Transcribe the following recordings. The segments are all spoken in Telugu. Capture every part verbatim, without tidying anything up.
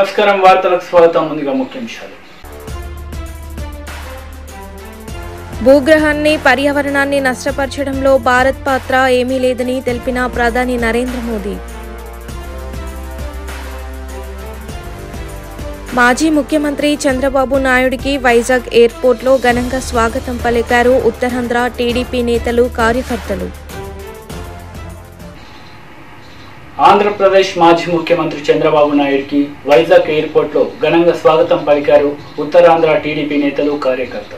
నమస్కారం వార్తలకు స్వాగతం. ముందుగా ముఖ్యాంశాలు. భూగ్రహాన్ని పర్యావరణాన్ని నష్టపరచడంలో భారత్ పాత్ర ఏమీ లేదని తెలిపిన ప్రధాని నరేంద్ర మోదీ. మాజీ ముఖ్యమంత్రి చంద్రబాబు నాయుడికి వైజాగ్ ఎయిర్పోర్ట్లో ఘనంగా స్వాగతం పలికారు ఉత్తరాంధ్ర టీడీపీ నేతలు, కార్యకర్తలు. ఆంధ్రప్రదేశ్ మాజీ ముఖ్యమంత్రి చంద్రబాబు నాయుడికి వైజాగ్ ఎయిర్పోర్ట్లో ఘనంగా స్వాగతం పలికారు ఉత్తరాంధ్ర టీడీపీ నేతలు, కార్యకర్తలు.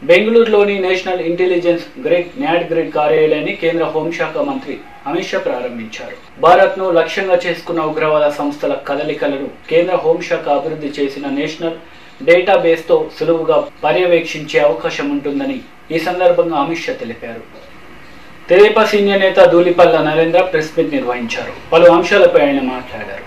బెంగళూరులోని national intelligence grid NATGRID కార్యాలయాన్ని కేంద్ర హోంశాఖ మంత్రి అమిత్ షా ప్రారంభించారు. భారత్ను లక్ష్యంగా చేసుకున్న ఉగ్రవాద సంస్థల కదలికలను కేంద్ర హోంశాఖ అభివృద్ధి చేసిన నేషనల్ డేటాబేస్తో సులువుగా పర్యవేక్షించే అవకాశం ఉంటుందని ఈ సందర్భంగా అమిత్ షా తెలిపారు. తెదేపా సీనియర్ నేత ధూళిపల్ల నరేంద్ర ప్రెస్ మీట్ నిర్వహించారు. పలు అంశాలపై ఆయన మాట్లాడారు.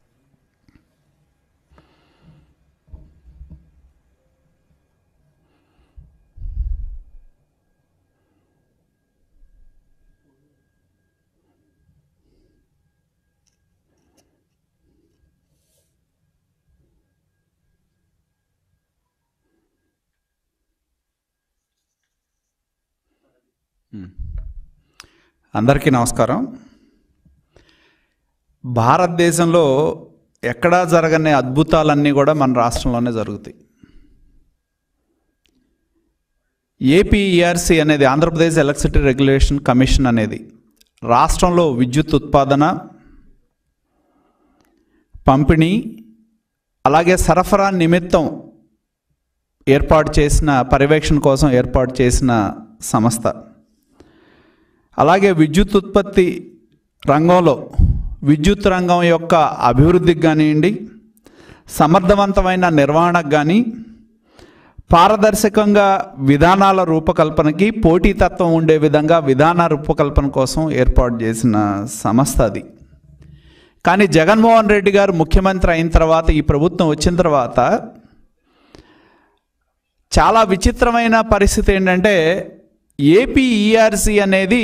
అందరికీ నమస్కారం. భారతదేశంలో ఎక్కడా జరగని అద్భుతాలన్నీ కూడా మన రాష్ట్రంలోనే జరుగుతాయి. ఏపీఈఆర్సీ అనేది ఆంధ్రప్రదేశ్ ఎలక్ట్రిసిటీ రెగ్యులేషన్ కమిషన్ అనేది రాష్ట్రంలో విద్యుత్ ఉత్పాదన, పంపిణీ, అలాగే సరఫరా నిమిత్తం ఏర్పాటు చేసిన పర్యవేక్షణ కోసం ఏర్పాటు చేసిన సంస్థ. అలాగే విద్యుత్ ఉత్పత్తి రంగంలో విద్యుత్ రంగం యొక్క అభివృద్ధికి కానివ్వండి, సమర్థవంతమైన నిర్వహణకు కానీ, పారదర్శకంగా విధానాల రూపకల్పనకి పోటీతత్వం ఉండే విధంగా విధాన రూపకల్పన కోసం ఏర్పాటు చేసిన సంస్థ అది. కానీ జగన్మోహన్ రెడ్డి గారు ముఖ్యమంత్రి అయిన తర్వాత, ఈ ప్రభుత్వం వచ్చిన తర్వాత చాలా విచిత్రమైన పరిస్థితి ఏంటంటే, ఏపీఈఆర్సీ అనేది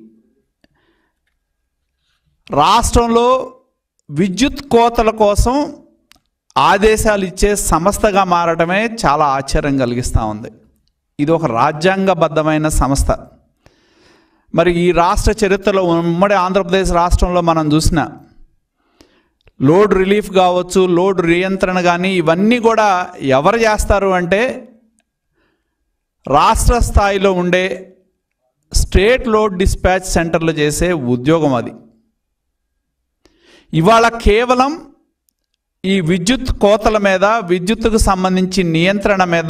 రాష్ట్రంలో విద్యుత్ కోతల కోసం ఆదేశాలు ఇచ్చే సంస్థగా మారటమే చాలా ఆశ్చర్యం కలిగిస్తూ ఉంది. ఇది ఒక రాజ్యాంగబద్ధమైన సంస్థ. మరి ఈ రాష్ట్ర చరిత్రలో ఉమ్మడి ఆంధ్రప్రదేశ్ రాష్ట్రంలో మనం చూసిన లోడ్ రిలీఫ్ కావచ్చు, లోడ్ నియంత్రణ కానీ, ఇవన్నీ కూడా ఎవరు చేస్తారు అంటే రాష్ట్ర స్థాయిలో ఉండే స్టేట్ లోడ్ డిస్పాచ్ సెంటర్లు చేసే ఉద్యోగం అది. ఇవాళ కేవలం ఈ విద్యుత్ కోతల మీద, విద్యుత్తుకు సంబంధించి నియంత్రణ మీద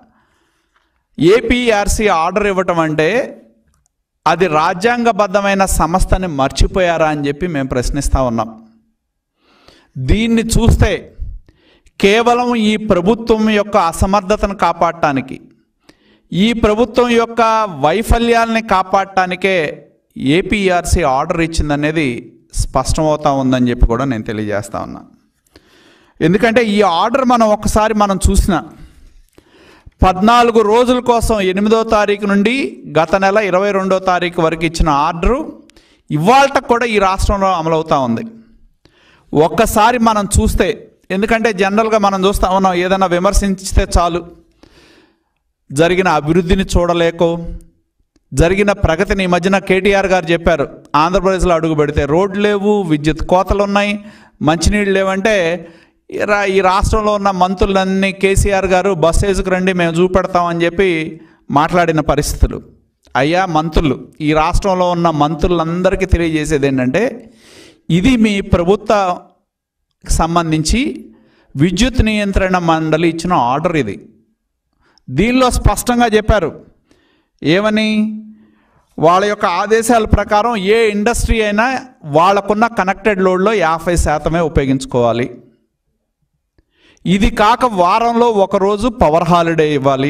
ఏపీఆర్సీ ఆర్డర్ ఇవ్వటం అంటే అది రాజ్యాంగబద్ధమైన సంస్థని మర్చిపోయారా అని చెప్పి మేము ప్రశ్నిస్తూ ఉన్నాం. దీన్ని చూస్తే కేవలం ఈ ప్రభుత్వం యొక్క అసమర్థతను కాపాడటానికి, ఈ ప్రభుత్వం యొక్క వైఫల్యాలని కాపాడటానికే ఏపీఆర్సీ ఆర్డర్ ఇచ్చిందనేది స్పష్టమవుతా ఉందని చెప్పి కూడా నేను తెలియజేస్తా ఉన్నా. ఎందుకంటే ఈ ఆర్డర్ మనం ఒకసారి మనం చూసిన పద్నాలుగు రోజుల కోసం ఎనిమిదో తారీఖు నుండి గత నెల ఇరవై రెండో తారీఖు వరకు ఇచ్చిన ఆర్డరు ఇవాళ కూడా ఈ రాష్ట్రంలో అమలవుతూ ఉంది. ఒక్కసారి మనం చూస్తే, ఎందుకంటే జనరల్గా మనం చూస్తూ ఉన్నాం, ఏదైనా విమర్శించితే చాలు, జరిగిన అభివృద్ధిని చూడలేకో, జరిగిన ప్రగతిని ఈ మధ్యన కేటీఆర్ గారు చెప్పారు, ఆంధ్రప్రదేశ్లో అడుగు పెడితే రోడ్లు లేవు, విద్యుత్ కోతలు ఉన్నాయి, మంచినీళ్ళు లేవంటే ఈ రాష్ట్రంలో ఉన్న మంత్రులన్నీ కేసీఆర్ గారు బస్సేజ్కి రండి మేము చూపెడతామని చెప్పి మాట్లాడిన పరిస్థితులు. అయ్యా మంత్రులు, ఈ రాష్ట్రంలో ఉన్న మంత్రులందరికీ తెలియజేసేది ఏంటంటే, ఇది మీ ప్రభుత్వ సంబంధించి విద్యుత్ నియంత్రణ మండలి ఇచ్చిన ఆర్డర్. ఇది దీనిలో స్పష్టంగా చెప్పారు ఏమని, వాళ్ళ యొక్క ఆదేశాల ప్రకారం ఏ ఇండస్ట్రీ అయినా వాళ్ళకున్న కనెక్టెడ్ లోడ్లో యాభై శాతమే ఉపయోగించుకోవాలి. ఇది కాక వారంలో ఒకరోజు పవర్ హాలిడే ఇవ్వాలి.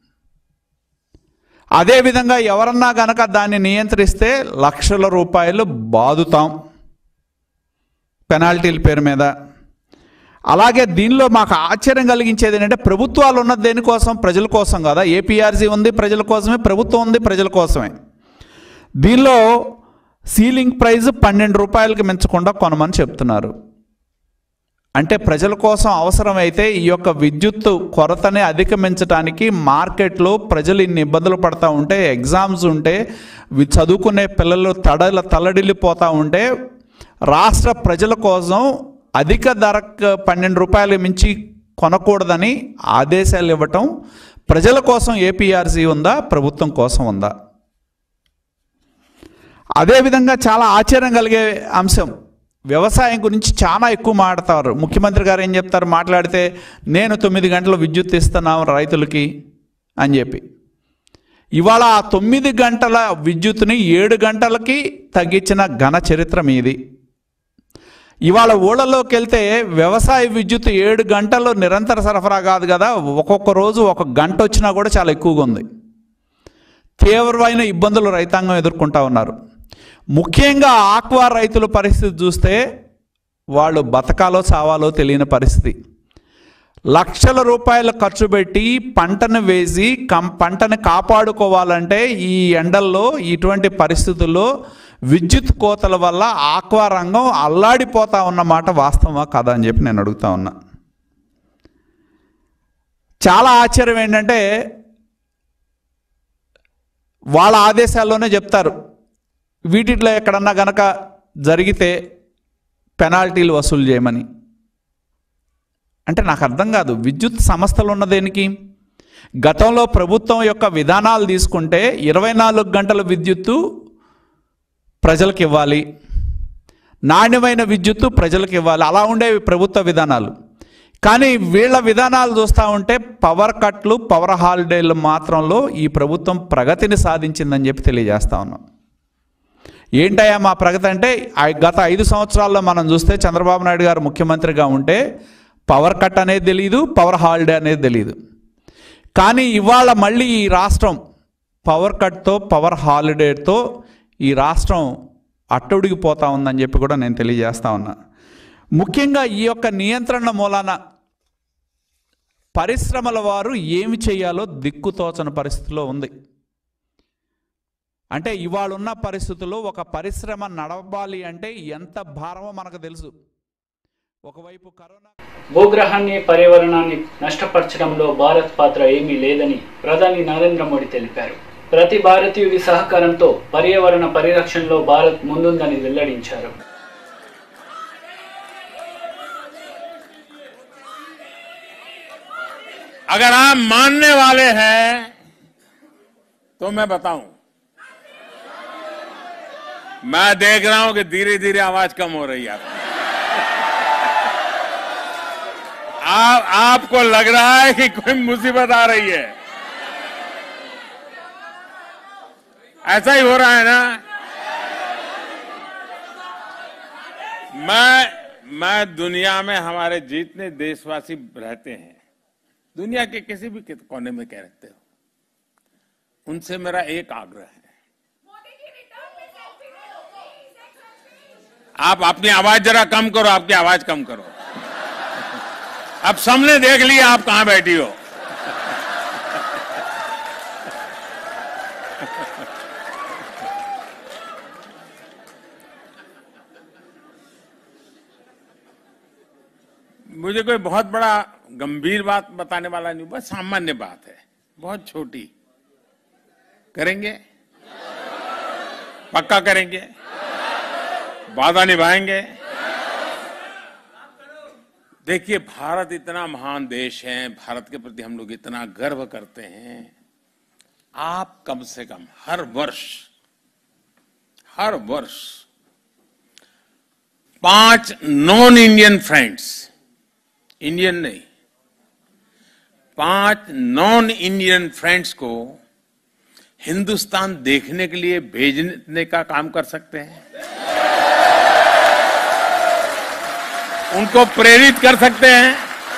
అదేవిధంగా ఎవరన్నా కనుక దాన్ని నియంత్రిస్తే లక్షల రూపాయలు బాదుతాం పెనాల్టీల పేరు మీద. అలాగే దీనిలో మాకు ఆశ్చర్యం కలిగించేది ఏంటంటే, ప్రభుత్వాలు ఉన్నది దేనికోసం? ప్రజల కోసం కదా. ఏపీఆర్సీ ఉంది ప్రజల కోసమే, ప్రభుత్వం ఉంది ప్రజల కోసమే. దీనిలో సీలింగ్ ప్రైస్ పన్నెండు రూపాయలకి మించకుండా కొనమని చెప్తున్నారు. అంటే ప్రజల కోసం అవసరమైతే ఈ యొక్క విద్యుత్ కొరతని అధిగమించడానికి మార్కెట్లో ప్రజలు ఇన్ని ఇబ్బందులు పడుతూ ఉంటే, ఎగ్జామ్స్ ఉంటే, చదువుకునే పిల్లలు తడల తల్లడిల్లిపోతూ ఉంటే, రాష్ట్ర ప్రజల కోసం అధిక ధరకు పన్నెండు రూపాయలు మించి కొనకూడదని ఆదేశాలు ఇవ్వటం ప్రజల కోసం ఏపీఆర్సీ ఉందా, ప్రభుత్వం కోసం ఉందా? అదేవిధంగా చాలా ఆశ్చర్యం కలిగే అంశం, వ్యవసాయం గురించి చాలా ఎక్కువ మాట్లాడతారు. ముఖ్యమంత్రి గారు ఏం చెప్తారు మాట్లాడితే, నేను తొమ్మిది గంటలు విద్యుత్ ఇస్తున్నాను రైతులకి అని చెప్పి. ఇవాళ ఆ తొమ్మిది గంటల విద్యుత్ని ఏడు గంటలకి తగ్గించిన ఘన చరిత్ర మీది. ఇవాళ ఊళ్ళలోకి వెళ్తే వ్యవసాయ విద్యుత్ ఏడు గంటలు నిరంతర సరఫరా కాదు కదా, ఒక్కొక్క రోజు ఒక గంట వచ్చినా కూడా చాలా ఎక్కువగా ఉంది. తీవ్రమైన ఇబ్బందులు రైతాంగం ఎదుర్కొంటా ఉన్నారు. ముఖ్యంగా ఆక్వా రైతుల పరిస్థితి చూస్తే వాళ్ళు బతకాలో చావాలో తెలియని పరిస్థితి. లక్షల రూపాయలు ఖర్చు పెట్టి పంటను వేసి కం పంటను కాపాడుకోవాలంటే ఈ ఎండల్లో ఇటువంటి పరిస్థితుల్లో విద్యుత్ కోతల వల్ల ఆక్వా రంగం అల్లాడిపోతా ఉన్నమాట వాస్తవమా కాదా అని చెప్పి నేను అడుగుతా ఉన్నా. చాలా ఆశ్చర్యం ఏంటంటే వాళ్ళ ఆదేశాల్లోనే చెప్తారు వీటిలో ఎక్కడన్నా గనక జరిగితే పెనాల్టీలు వసూలు చేయమని. అంటే నాకు అర్థం కాదు, విద్యుత్ సంస్థలు ఉన్న దేనికి? గతంలో ప్రభుత్వం యొక్క విధానాలు తీసుకుంటే ఇరవై నాలుగు గంటల విద్యుత్తు ప్రజలకు ఇవ్వాలి, నాణ్యమైన విద్యుత్తు ప్రజలకు ఇవ్వాలి, అలా ఉండేవి ప్రభుత్వ విధానాలు. కానీ వీళ్ళ విధానాలు చూస్తూ ఉంటే పవర్ కట్లు, పవర్ హాలిడేలు మాత్రంలో ఈ ప్రభుత్వం ప్రగతిని సాధించిందని చెప్పి తెలియజేస్తా ఉన్నాం. ఏంటయ్యా మా ప్రగతి అంటే, గత ఐదు సంవత్సరాల్లో మనం చూస్తే చంద్రబాబు నాయుడు గారు ముఖ్యమంత్రిగా ఉంటే పవర్ కట్ అనేది తెలియదు, పవర్ హాలిడే అనేది తెలియదు. కానీ ఇవాళ మళ్ళీ ఈ రాష్ట్రం పవర్ కట్తో పవర్ హాలిడేతో ఈ రాష్ట్రం అట్టడుగిపోతా ఉందని చెప్పి కూడా నేను తెలియజేస్తా ఉన్నా. ముఖ్యంగా ఈ యొక్క నియంత్రణ మూలాన పరిశ్రమల వారు ఏమి చేయాలో దిక్కుతోచని పరిస్థితిలో ఉంది. అంటే ఇవాళ ఉన్న పరిస్థితుల్లో ఒక పరిశ్రమ నడవాలి అంటే ఎంత భారమో మనకు తెలుసు. ఒకవైపు కరోనా, భూగ్రహాన్ని పర్యావరణాన్ని నష్టపరచడంలో భారత్ పాత్ర ఏమీ లేదని ప్రధాని నరేంద్ర మోడీ తెలిపారు. ప్రతి భారతీయుడి సహకారంతో పర్యావరణ పరిరక్షణలో భారత్ ముందుందని వెల్లడించారు. अगर आप मानने वाले हैं तो मैं बताऊं, मैं देख रहा हूं कि धीरे धीरे आवाज कम हो रही है आपकी। आप आपको लग रहा है कि कोई मुसीबत आ रही है, ऐसा ही हो रहा है ना। मैं मैं दुनिया में हमारे जितने देशवासी रहते हैं, दुनिया के किसी भी कोने में कह रखते हो, उनसे मेरा एक आग्रह है, आप अपनी आवाज जरा कम करो, आपकी आवाज कम करो। अब सबने देख लिया आप कहां बैठी हो। मुझे कोई बहुत बड़ा गंभीर बात बताने वाला नहीं, बस सामान्य बात है, बहुत छोटी। करेंगे? पक्का करेंगे? वादा निभाएंगे? देखिए, भारत इतना महान देश है, भारत के प्रति हम लोग इतना गर्व करते हैं। आप कम से कम हर वर्ष हर वर्ष पांच नॉन इंडियन फ्रेंड्स, इंडियन नहीं, पांच नॉन इंडियन फ्रेंड्स को हिंदुस्तान देखने के लिए भेजने का काम कर सकते हैं, उनको प्रेरित कर सकते हैं।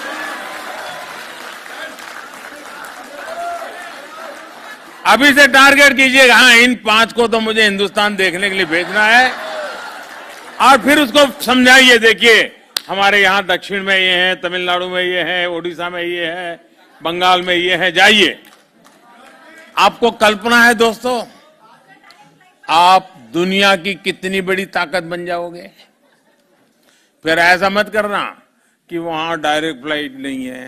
अभी से टारगेट कीजिएगा, हाँ इन पांच को तो मुझे हिंदुस्तान देखने के लिए भेजना है, और फिर उसको समझाइए। देखिए, हमारे यहाँ दक्षिण में ये है, तमिलनाडु में ये है, ओडिशा में ये है, बंगाल में ये है, जाइए। आपको कल्पना है दोस्तों, आप दुनिया की कितनी बड़ी ताकत बन जाओगे। फिर ऐसा मत करना कि वहां डायरेक्ट फ्लाइट नहीं है,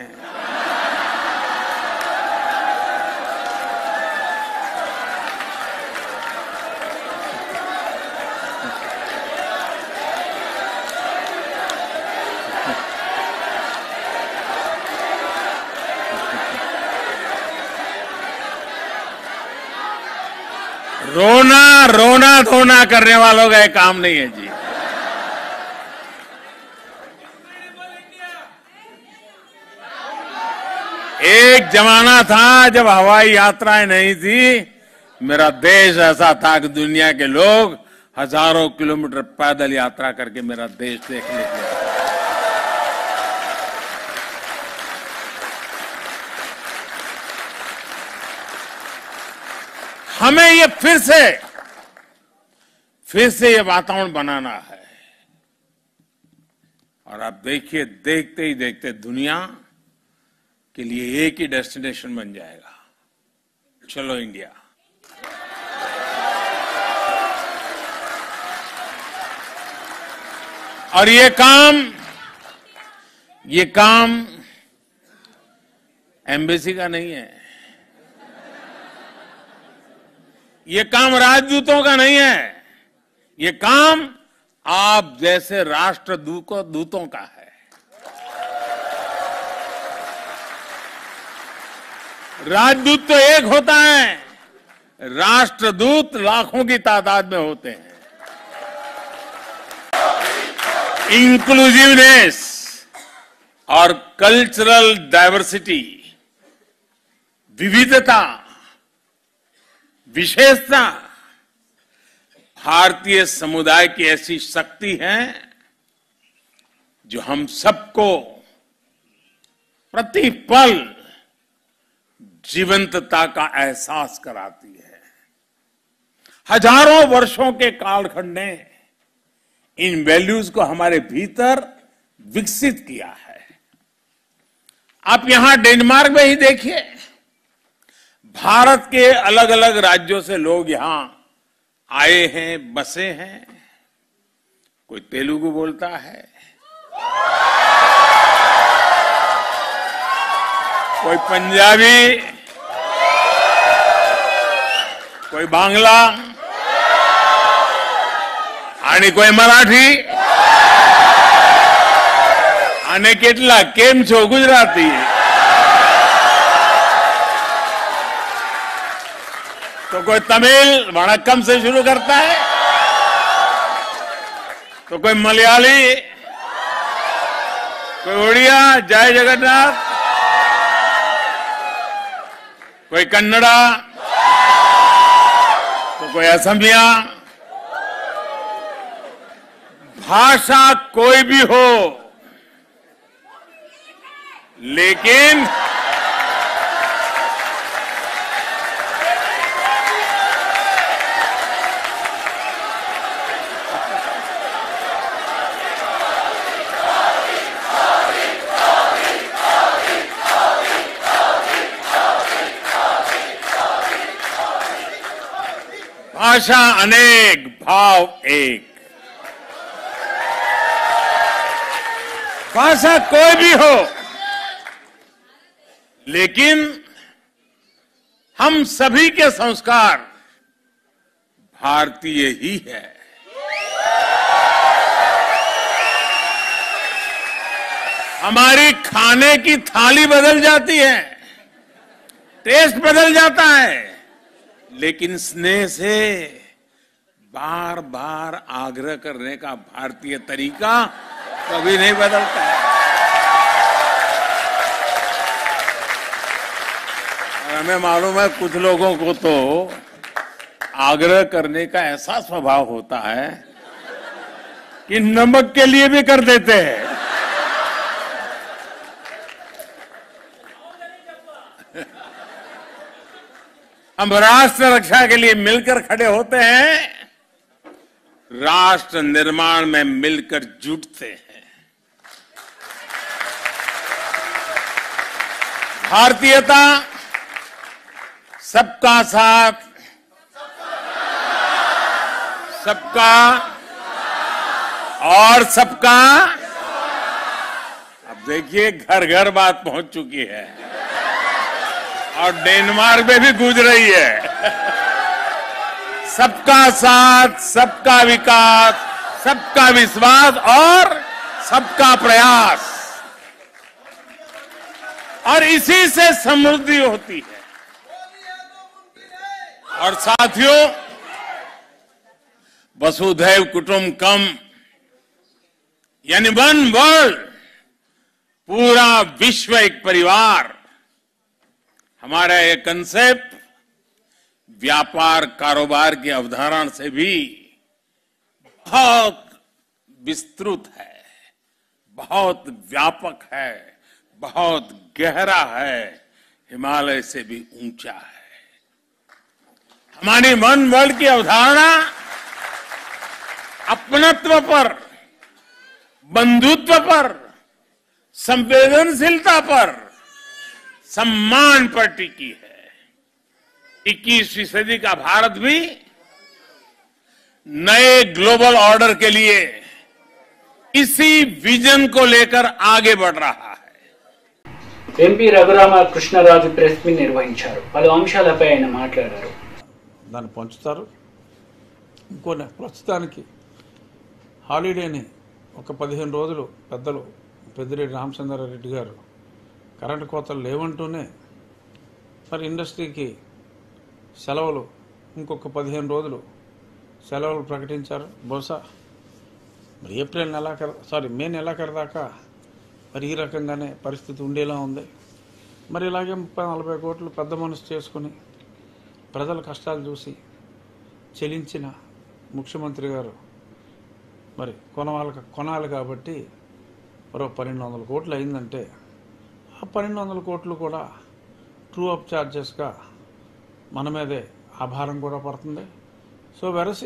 रोना रोना धोना करने वालों का एक काम नहीं है जी। एक जमाना था जब हवाई यात्राएं नहीं थी, मेरा देश ऐसा था कि दुनिया के लोग हजारों किलोमीटर पैदल यात्रा करके मेरा देश देखने के लिए आते। हमें ये फिर से फिर से ये वातावरण बनाना है। और आप देखिए, देखते ही देखते दुनिया के लिए एक ही डेस्टिनेशन बन जाएगा, चलो इंडिया। और ये काम ये काम एम्बेसी का नहीं है, ये काम राजदूतों का नहीं है, ये काम आप जैसे राष्ट्रदूतों दूतों का है। राजदूत तो एक होता है, राष्ट्रदूत लाखों की तादाद में होते हैं। इंक्लूसिवनेस और कल्चरल डाइवर्सिटी, विविधता, विशेषता भारतीय समुदाय की ऐसी शक्ति है जो हम सबको प्रतिपल जीवंतता का एहसास कराती है। हजारों वर्षों के कालखंड ने इन वैल्यूज को हमारे भीतर विकसित किया है। आप यहां डेनमार्क में ही देखिए, भारत के अलग अलग राज्यों से लोग यहां आए हैं, बसे हैं। कोई तेलुगु बोलता है, कोई पंजाबी, कोई बांग्ला आणि कोई मराठी आणि કેટલા કેમ છો गुजराती। तो कोई तमिल वणक्कम से शुरू करता है, तो कोई मलयाली, कोई उड़िया जय जगन्नाथ, कोई कन्नड़ा, तो कोई असमिया। भाषा कोई भी हो, लेकिन भाषा अनेक, भाव एक। भाषा कोई भी हो, लेकिन हम सभी के संस्कार भारतीय ही है। हमारी खाने की थाली बदल जाती है, टेस्ट बदल जाता है, लेकिन स्नेह से बार बार आग्रह करने का भारतीय तरीका कभी नहीं बदलता है। और हमें मालूम है कुछ लोगों को तो आग्रह करने का ऐसा स्वभाव होता है कि नमक के लिए भी कर देते हैं। हम राष्ट्र रक्षा के लिए मिलकर खड़े होते हैं, राष्ट्र निर्माण में मिलकर जुटते हैं। भारतीयता सबका साथ, सबका और सबका। अब देखिए घर घर बात पहुंच चुकी है और डेनमार्क में भी गूंज रही है। सबका साथ, सबका विकास, सबका विश्वास और सबका प्रयास, और इसी से समृद्धि होती है। और साथियों, वसुधैव कुटुंबकम यानी वन वर्ल्ड, पूरा विश्व एक परिवार, हमारा ये कंसेप्ट व्यापार कारोबार की अवधारणा से भी बहुत विस्तृत है, बहुत व्यापक है, बहुत गहरा है, हिमालय से भी ऊंचा है। हमारी वन वर्ल्ड की अवधारणा अपनत्व पर, बंधुत्व पर, संवेदनशीलता पर, सम्मान पर टिकी है। इक्कीसवीं सदी का भारत भी नए ग्लोबल ऑर्डर के लिए इसी विजन को लेकर आगे बढ़ रहा है। MP Raghurama Krishnaraju press meet నిర్వహించారు. పలు అంశాలపై ఆయన మాట్లాడారు. దాన్ని పంచుతారు. ఇంకొన్ని ప్రస్తుతానికి హాలిడేని ఒక పదిహేను రోజులు పెద్దలు పెద్దిరెడ్డి రామచంద్రారెడ్డి గారు కరెంటు కోతలు లేవంటూనే మరి ఇండస్ట్రీకి సెలవులు ఇంకొక పదిహేను రోజులు సెలవులు ప్రకటించారు. బహుశా మరి ఏప్రిల్ నెలాఖరు సారీ మే నెలాఖరు దాకా మరి ఈ రకంగానే పరిస్థితి ఉండేలా ఉంది. మరి ఇలాగే ముప్పై నలభై కోట్లు పెద్ద మనసు చేసుకుని ప్రజల కష్టాలు చూసి చెల్లించిన ముఖ్యమంత్రి గారు మరి కొనవాలి కొనాలి కాబట్టి మరో పన్నెండు వందల కోట్లు అయిందంటే ఆ పన్నెండు వందల కోట్లు కూడా ట్రూ అప్ ఛార్జెస్గా మన మీదే ఆ భారం కూడా పడుతుంది. సో వెరసి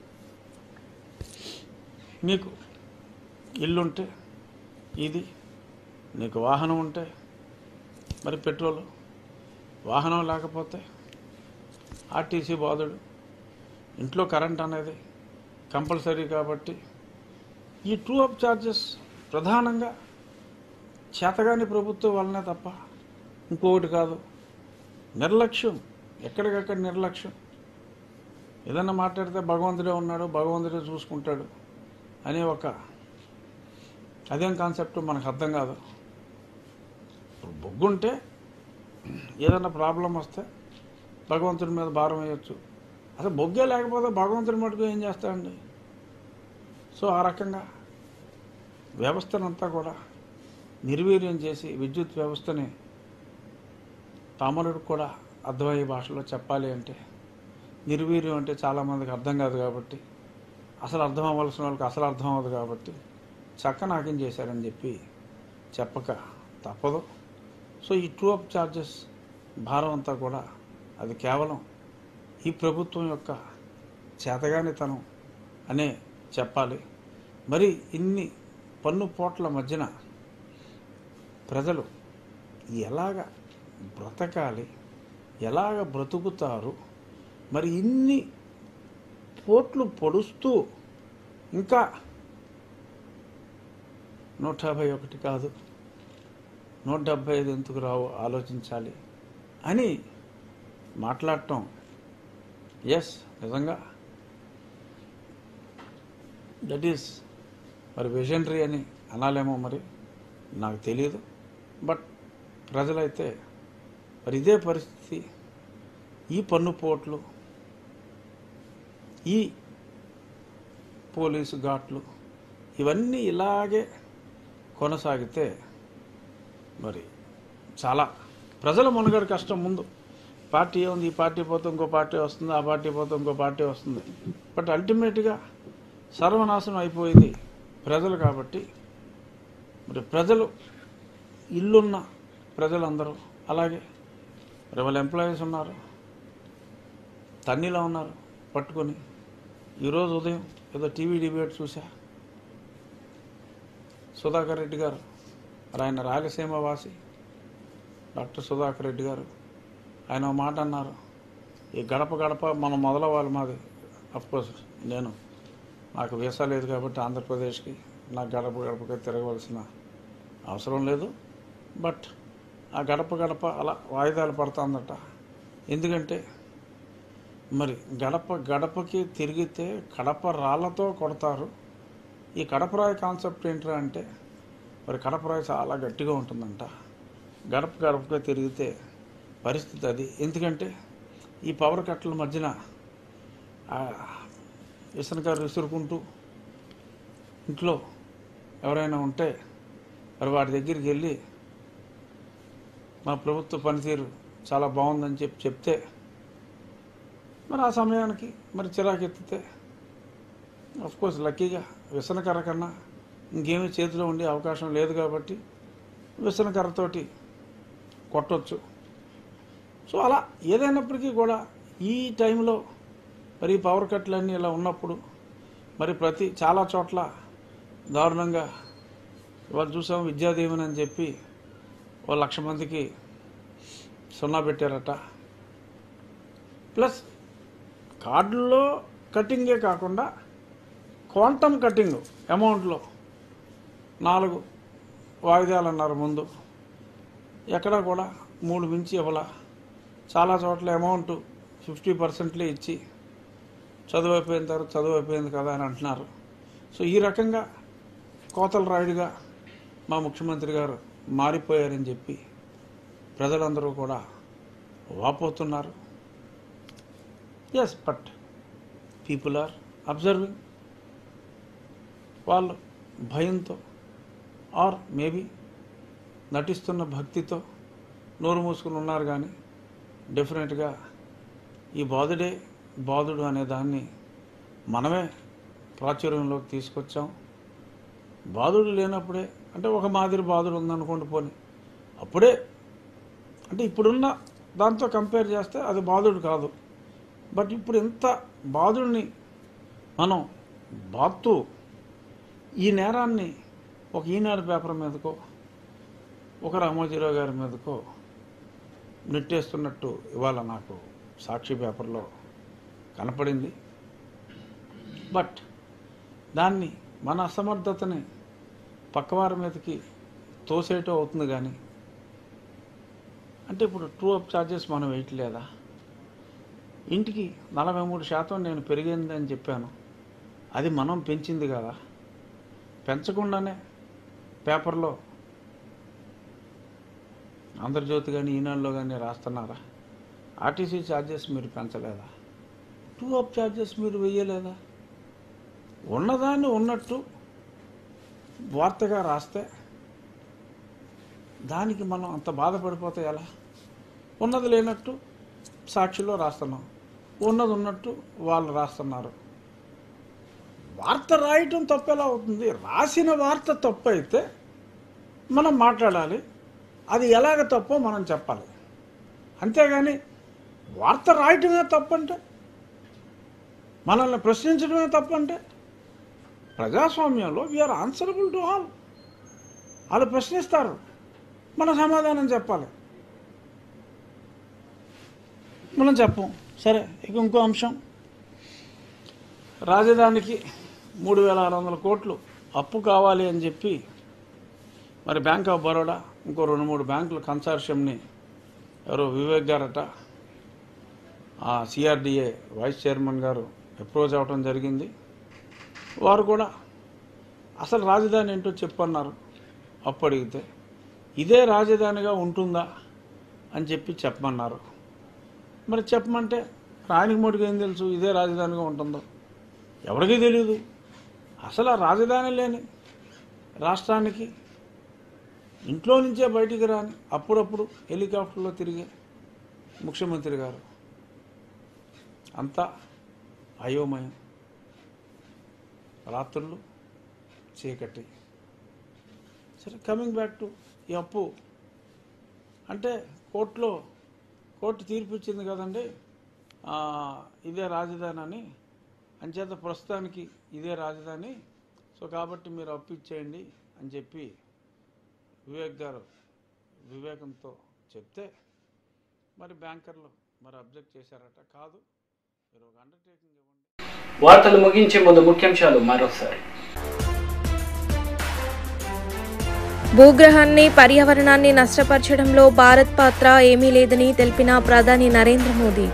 నీకు ఇల్లుంటే ఇది, నీకు వాహనం ఉంటే మరి పెట్రోలు, వాహనం లేకపోతే ఆర్టీసీ బాధుడు, ఇంట్లో కరెంట్ అనేది కంపల్సరీ కాబట్టి ఈ ట్రూ అప్ ఛార్జెస్ ప్రధానంగా చేతగాని ప్రభుత్వం వల్లనే తప్ప ఇంకొకటి కాదు. నిర్లక్ష్యం, ఎక్కడికక్కడ నిర్లక్ష్యం. ఏదన్నా మాట్లాడితే భగవంతుడే ఉన్నాడు, భగవంతుడే చూసుకుంటాడు అనే ఒక అదేం కాన్సెప్ట్ మనకు అర్థం కాదు. బొగ్గుంటే ఏదన్నా ప్రాబ్లం వస్తే భగవంతుడి మీద భారం వేయచ్చు. అసలు బొగ్గే లేకపోతే భగవంతుడి మటుకు ఏం చేస్తాడండి? సో ఆ రకంగా వ్యవస్థనంతా కూడా నిర్వీర్యం చేసి విద్యుత్ వ్యవస్థని పామరుడికి కూడా అర్థమయ్యే భాషలో చెప్పాలి అంటే నిర్వీర్యం అంటే చాలామందికి అర్థం కాదు కాబట్టి, అసలు అర్థం అవ్వాల్సిన వాళ్ళకి అసలు అర్థం అవ్వదు కాబట్టి చక్క నాకేం చేశారని చెప్పి చెప్పక తప్పదు. సో ఈ ట్రూ అప్ ఛార్జెస్ భారం అంతా కూడా అది కేవలం ఈ ప్రభుత్వం యొక్క చేతగానితనం అనే చెప్పాలి. మరి ఇన్ని పన్ను పోట్ల మధ్యన ప్రజలు ఎలాగ బ్రతకాలి, ఎలాగ బ్రతుకుతారు? మరి ఇన్ని పోట్లు పొడుస్తూ ఇంకా నూట యాభై ఒకటి కాదు నూట డెబ్బై ఐదు ఎందుకు రావు ఆలోచించాలి అని మాట్లాడటం ఎస్ నిజంగా దట్ ఈస్ మరి విజనరీ అని అనాలేమో మరి నాకు తెలియదు. బట్ ప్రజలైతే మరి ఇదే పరిస్థితి, ఈ పన్ను పోట్లు, ఈ పోలీసు ఘాట్లు ఇవన్నీ ఇలాగే కొనసాగితే మరి చాలా ప్రజల మనుగడ కష్టం. ముందు పార్టీ ఉంది, ఈ పార్టీ పోతే ఇంకో పార్టీ వస్తుంది, ఆ పార్టీ పోతే ఇంకో పార్టీ వస్తుంది. బట్ అల్టిమేట్గా సర్వనాశనం అయిపోయింది ప్రజలు. కాబట్టి మరి ప్రజలు ఇల్లున్న ప్రజలందరూ అలాగే మరి వాళ్ళ ఎంప్లాయీస్ ఉన్నారు, తన్నీలో ఉన్నారు పట్టుకొని. ఈరోజు ఉదయం ఏదో టీవీ డిబేట్ చూసా, సుధాకర్ రెడ్డి గారు మరి ఆయన రాయలసీమ వాసి డాక్టర్ సుధాకర్ రెడ్డి గారు ఆయన ఒక మాట అన్నారు, ఈ గడప గడప మనం మొదలవ్వాలి. మాది అఫ్కోర్స్ నేను నాకు వీసా లేదు కాబట్టి ఆంధ్రప్రదేశ్కి నాకు గడప గడపగా తిరగవలసిన అవసరం లేదు. బట్ ఆ గడప గడప అలా వాయిదాలు పడుతుందట. ఎందుకంటే మరి గడప గడపకి తిరిగితే కడప రాళ్లతో కొడతారు. ఈ కడపరాయి కాన్సెప్ట్ ఏంట్రా అంటే మరి కడపరాయి చాలా గట్టిగా ఉంటుందంట. గడప గడపగా తిరిగితే పరిస్థితి అది. ఎందుకంటే ఈ పవర్ కట్ల మధ్యన ఇసనకారు విసురుకుంటూ ఇంట్లో ఎవరైనా ఉంటే మరి వాటి దగ్గరికి వెళ్ళి మా ప్రభుత్వ పనితీరు చాలా బాగుందని చెప్పి చెప్తే మరి ఆ సమయానికి మరి చిరాకెత్తితే కోర్స్ లక్కీగా విసనకర్ర కన్నా ఇంకేమీ చేతిలో ఉండే అవకాశం లేదు కాబట్టి విసనకర్రతోటి కొట్టవచ్చు. సో అలా ఏదైనప్పటికీ కూడా ఈ టైంలో మరి పవర్ కట్లన్నీ ఇలా ఉన్నప్పుడు మరి ప్రతి చాలా చోట్ల దారుణంగా ఇవాళ చూసాం విద్యాదీవెన అని చెప్పి ఓ లక్ష మందికి సున్నా పెట్టారట. ప్లస్ కార్డుల్లో కటింగే కాకుండా క్వాంటమ్ కటింగ్ అమౌంట్లో నాలుగు వాయిదాలు అన్నారు ముందు, ఎక్కడా కూడా మూడు మించి ఇవ్వాల. చాలా చోట్ల అమౌంట్ ఫిఫ్టీ పర్సెంట్లే ఇచ్చి చదువు అయిపోయిన తర్వాత చదువు అయిపోయింది కదా అని అంటున్నారు. సో ఈ రకంగా కోతల రాయుడుగా మా ముఖ్యమంత్రి గారు మారిపోయారని చెప్పి ప్రజలందరూ కూడా వాపోతున్నారు. Yes, but people are observing. వాళ్ళు భయంతో ఆర్ మేబీ నటిస్తున్న భక్తితో నోరు మూసుకుని ఉన్నారు. కానీ డెఫినెట్గా ఈ బాధుడే బాధుడు అనే దాన్ని మనమే ప్రాచుర్యంలోకి తీసుకొచ్చాం. బాధుడు లేనప్పుడే అంటే ఒక మాదిరి బాధుడు ఉందనుకోండి, పోని అప్పుడే అంటే ఇప్పుడున్న దాంతో కంపేర్ చేస్తే అది బాధుడు కాదు. బట్ ఇప్పుడు ఎంత బాధుడిని మనం బాధుతూ ఈ నేరాన్ని ఒక ఈనాడు పేపర్ మీదకో ఒక రామోజీరావు గారి మీదకో నెట్టేస్తున్నట్టు ఇవాళ నాకు సాక్షి పేపర్లో కనపడింది. బట్ దాన్ని మన అసమర్థతని పక్కవారి మీదకి తోసేయటం అవుతుంది. కానీ అంటే ఇప్పుడు ట్రూ అప్ ఛార్జెస్ మనం వేయట్లేదా? ఇంటికి నలభై మూడు శాతం నేను పెరిగింది అని చెప్పాను, అది మనం పెంచింది కదా. పెంచకుండానే పేపర్లో ఆంధ్రజ్యోతి కానీ ఈనాడులో కానీ రాస్తున్నారా? ఆర్టీసీ ఛార్జెస్ మీరు పెంచలేదా? టూ అప్ ఛార్జెస్ మీరు వేయలేదా? ఉన్నదాన్ని ఉన్నట్టు వార్తగా రాస్తే దానికి మనం అంత బాధపడిపోతే ఎలా? ఉన్నది లేనట్టు సాక్షిలో రాస్తున్నాం, ఉన్నది ఉన్నట్టు వాళ్ళు రాస్తున్నారు. వార్త రాయటం తప్పు ఎలా అవుతుంది? రాసిన వార్త తప్పు అయితే మనం మాట్లాడాలి, అది ఎలాగ తప్పో మనం చెప్పాలి. అంతేగాని వార్త రాయటమే తప్పంటే, మనల్ని ప్రశ్నించడమే తప్పంటే, ప్రజాస్వామ్యంలో వీఆర్ ఆన్సరబుల్ టు ఆల్. వాళ్ళు ప్రశ్నిస్తారు, మనం సమాధానం చెప్పాలి. మనం చెప్పం. సరే, ఇక ఇంకో అంశం, రాజధానికి మూడు వేల ఆరు వందల కోట్లు అప్పు కావాలి అని చెప్పి మరి బ్యాంక్ ఆఫ్ బరోడా ఇంకో రెండు మూడు బ్యాంకుల కన్సార్షియంని ఎవరో వివేక్ గారట ఆ సిఆర్డిఏ వైస్ చైర్మన్ గారు అప్రోచ్ అవ్వటం జరిగింది. వారు కూడా అసలు రాజధాని ఏంటో చెప్పన్నారు. అప్పు అడిగితే ఇదే రాజధానిగా ఉంటుందా అని చెప్పి చెప్పమన్నారు. మరి చెప్పమంటే రాయనికి మోడికి ఏం తెలుసు ఇదే రాజధానిగా ఉంటుందో? ఎవరికీ తెలియదు. అసలు ఆ రాజధాని లేని రాష్ట్రానికి ఇంట్లో నుంచే బయటికి రాని అప్పుడప్పుడు హెలికాప్టర్లో తిరిగే ముఖ్యమంత్రి గారు అంతా అయోమయం, రాత్రులు చీకటి. సరే, కమింగ్ బ్యాక్ టు ఈ అప్పు అంటే కోర్టులో కోర్టు తీర్పు ఇచ్చింది కదండి ఇదే రాజధాని అని, అంచేత ప్రస్తుతానికి ఇదే రాజధాని, సో కాబట్టి మీరు అప్పు ఇచ్చేయండి అని చెప్పి వివేక్ గారు వివేకంతో చెప్తే మరి బ్యాంకర్లు మరి అబ్జెక్ట్ చేశారట. కాదు, మీరు ఒక అండర్టేకింగ్ ఇవ్వండి. వార్తలు ముగించే ముందు ముఖ్యాంశాలు మరోసారి. భూగ్రహాన్ని పర్యావరణాన్ని నష్టపరచడంలో భారత్ పాత్ర ఏమీ లేదని తెలిపిన ప్రధాని నరేంద్ర మోదీ.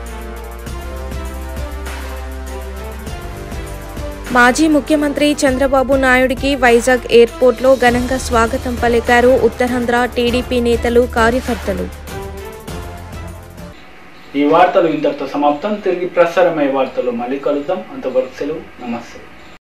మాజీ ముఖ్యమంత్రి చంద్రబాబు నాయుడికి వైజాగ్ ఎయిర్పోర్ట్లో ఘనంగా స్వాగతం పలికారు ఉత్తరాంధ్ర టీడీపీ నేతలు, కార్యకర్తలు. ఈ వార్తలు ఇంతటితో సమాప్తం. తిరిగి ప్రసారమయ్యే వార్తలు మళ్ళీ కలుద్దాం. అంతవరకు సెలవు. నమస్తే.